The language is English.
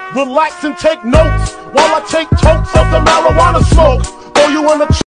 Relax and take notes while I take totes of the marijuana smoke. Throw you in the